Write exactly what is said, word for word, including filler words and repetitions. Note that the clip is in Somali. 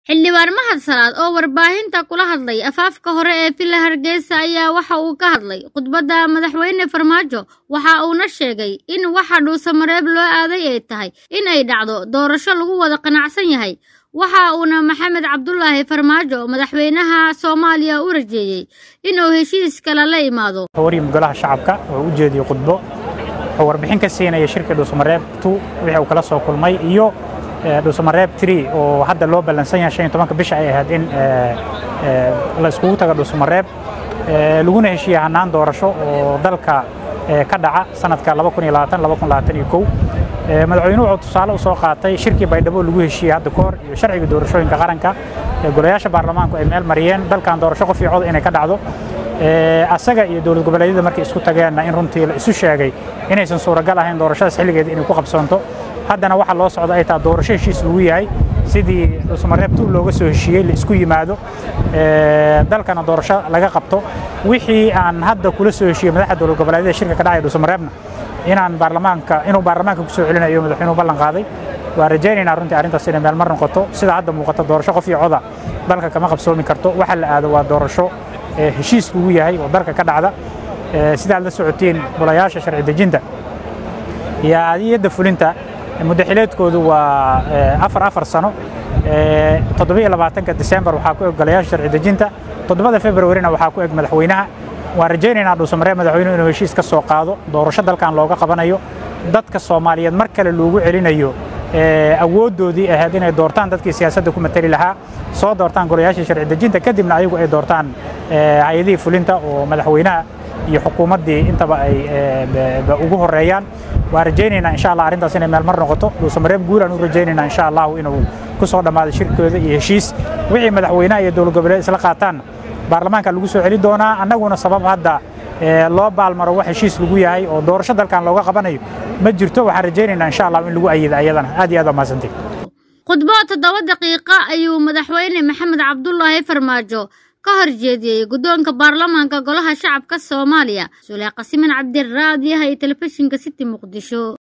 xildhibaan Mahad Salaad oo warbaahinta kula hadlay afaafka hore ee Villa Hargeysa ayaa waxa uu ka hadlay khudbadda madaxweyne Farmaajo waxa uuna sheegay in waxa dhuusamareeb loo aaday ay tahay in ay dhacdo doorasho lagu wada qanacsan yahay waxa uuna Maxamed Cabdullaahi Farmaajo madaxweynaha Soomaaliya u rajeeyay inuu heshiis kala la imaado horiim golaha shacabka oo u jeediyay khudbo oo warbixin ka siinaya shirka dhuusamareeb two wixii uu kala soo kulmay iyo dhuusamareeb three oo hadda loo balansan yahay shan iyo tobanka bisha ay ahayd in la iskugu tago dhuusamareeb laguna heshiiyo hanaan doorasho oo dalka ka dhaca sanadka laba kun iyo labaatan laba kun labaatan iyo kow madaxweynuhu wuxuu tusaale u soo qaatay shirkii Baydhabo lagu heshiiyay hadda koor iyo sharciga doorashooyinka qaranka ee golayaasha baarlamaanku ay meel mariyeen dalkan doorasho qof iyo cod inay ka dhacdo asaga iyo dawlad goboleedyada markay isku tageen in runtii la isu sheegay inaysan suuragal ahayn doorashadaas xilligeeda inay ku qabsoonto haddana waxa loo socdo ay tahay doorasho heshiis lagu yahay sidii dhuusamareeb two looga soo heshiiyay la isku yimaado dalkana doorasho laga qabto wixii aan hadda kula soo heshiiyay madaxda dawlad goboleedyada shirka ka dhacay dhuusamareebna inaan baarlamaanka inuu baarlamaanka ku soo celinayo madaxweynuhu ballan qaaday waa rajaynaynaa runtii arrintaas inay meel mar noqoto sida hadda muuqata doorasho qof iyo coda dalka kama qabsoomi karto waxa la aado waa doorasho heshiis lagu yahay oo dalka ka dhacda sida aad la socotiin golayaasha sharci dejinta iyo adeegyada fulinta muddaxileedkoodu waa afar afar sano toddoba iyo labaatanka December waxaa ku eg golayaasha sharci dejinta toddobada February-na waxaa ku eg madaxweynaha waan rajaynaynaa dhuusamareeb madaxweynuhu inuu heshiis ka soo qaado doorasho dalkan looga qabanayo dadka Soomaaliyeed mar kale loogu celinayo awoodoodii ahayd inay doortaan dadkii siyaasadda ku matali lahaa soo doortaan golayaasha sharci dejinta kadibna ayagu ay doortaan hay'adaha fulinta oo madaxweynaha iyo xukuumaddii intaba ay ugu horeeyaan waan rajaynaynaa insha Allah arrintaas inay meel mar noqoto dhuusamareeb guulaan u rajaynaynaa insha Allah inuu ku soo dhamaado shirkooda iyo heshiis wixii madaxweynaha iyo dawlad goboleed isla qaataan baarlamaanka lagu soo celi doonaa annaguna sabab hadda loo baalmaro wax heshiis lagu yahay oo doorasho dalkan looga qabanayo ma jirto waxaan rajaynaynaa insha Allah in lagu ayido ayadana aad iyo aad u mahadsantahay khudbo toddoba daqiiqo ayuu madaxweyne Maxamed Cabdullaahi Farmaajo ka horjeediyay guddoonka baarlamaanka golaha shacabka Soomaaliya Sulayqa Siman Cabdi Raadiyaha ee telefishinka City Muqdisho.